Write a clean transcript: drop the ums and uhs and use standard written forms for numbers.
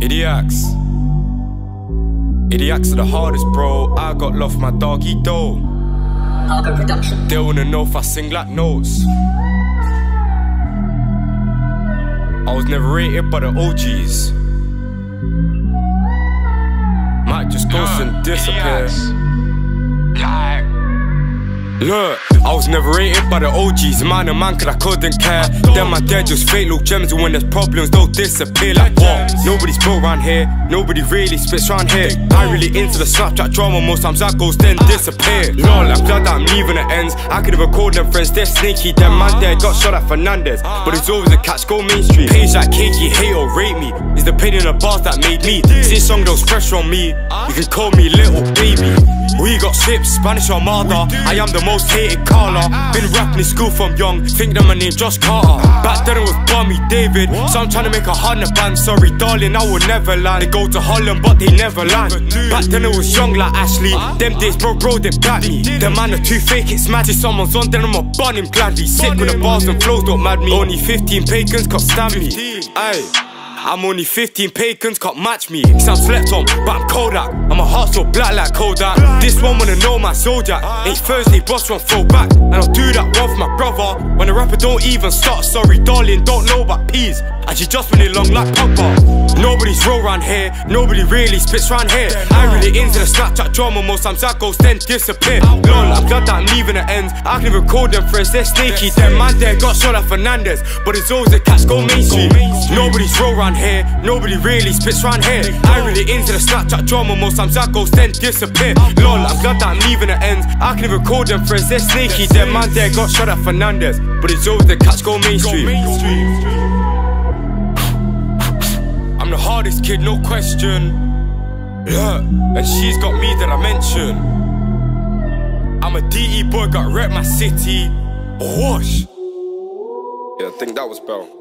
Idiots are the hardest, bro. I got love for my doggy dough. Harbour Production. They wanna know if I sing like notes. I was never rated by the OGs. Might just ghost and disappear. Look, I was never rated by the OGs. Man a man, cause I couldn't care. Them my dead just fake little gems, and when there's problems, they'll disappear like what? Nobody's built round here, nobody really spits round here. I really into the Snapchat drama, most times I goes then disappear. Lol, I'm glad that I'm leaving the ends. I could have recorded them friends, they're sneaky. Them man there got shot at Fernandez, but it's always a catch, go mainstream. Page like cakey, hate or rate me. It's the pain in the bars that made me. This song those pressure on me, you can call me little baby. We got ships, Spanish Armada. I am the most hated caller. Been rapping in school from young, think that my name Josh Carter. Back then it was Bummy David, so I'm trying to make 100 bands. Sorry darling, I would never land. They go to Holland but they never land. Back then it was young like Ashley. Them days bro they back me. Them man are too fake, it's mad. If someone's on then I'ma bun him gladly. Sick with the bars and flows don't mad me. Only 15 pagans can't stand me. Aye, I'm only 15 pagans, can't match me. Cause I'm slept on, but I'm Kodak. I'm a heart so black like Kodak. This one wanna know my Zodiac. Ain't Thursday, boss one throw back. And I'll do that one for my brother. When the rapper don't even start, sorry darling, don't know about peas. And she just went along like Papa. Nobody's real round here, nobody really spits round here. I really into the Snapchat drama, most times I goes then disappear. Lol, I'm glad that I'm leaving the ends. I can record them friends, they're sneaky. Them man there got shot at Fernandez, but it's always a catch, go mainstream. Nobody's real round here, nobody really spits round here. I really into the Snapchat drama, most times I goes then disappear. Lol, I'm glad that I'm leaving the ends. I can record them friends, they're sneaky. Them man there got shot at Fernandez, but it's always the catch, go mainstream. I'm the hardest kid, no question. Yeah, and she's got me that I mention. I'm a DE boy, got rep my city. Whoosh. Yeah, I think that was Bell.